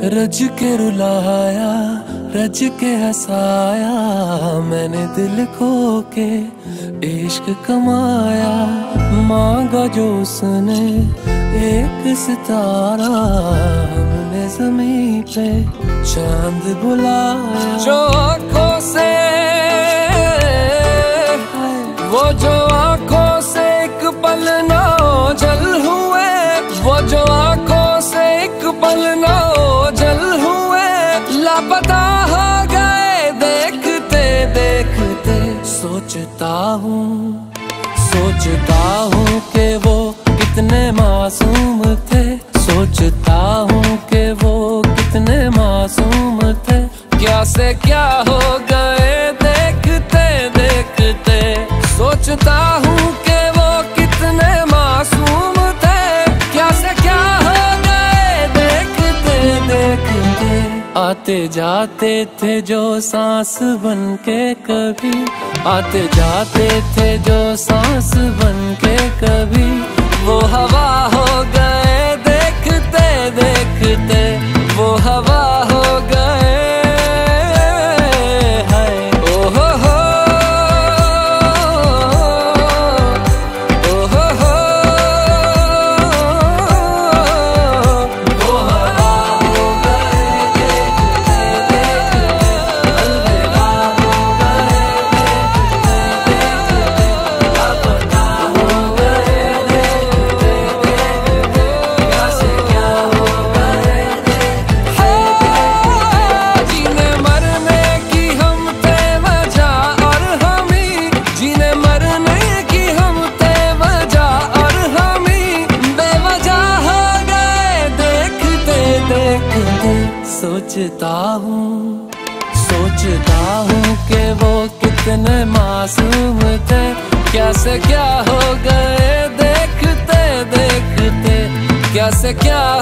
रज के रुलाया, रज के हंसाया, मैंने दिल खो के इश्क कमाया। मांगा जो उसने एक सितारा, हमने ज़मीं पे चांद बुलाया। जो आँखों से, वो जो आँखों से एक पल ना ओझल हुए, वो जो आँखों से एक पल ना ओझल हुए, लापता हो गए देखते देखते। सोचता हूँ कि वो कितने मासूम थे, सोचता हूँ कि वो कितने मासूम थे। क्या से क्या हो गए देखते देखते। सोचता हूँ कि वो कितने मासूम थे, क्या से क्या हो गए देखते देखते। आते जाते थे जो सांस बनके कभी, आते जाते थे जो सांस बनके कभी, वो हवा हो गए देखते देखते, वो हवा हो गए। सोचता हूँ कि वो कितने मासूम थे, क्या से क्या हो गए देखते देखते। क्या से क्या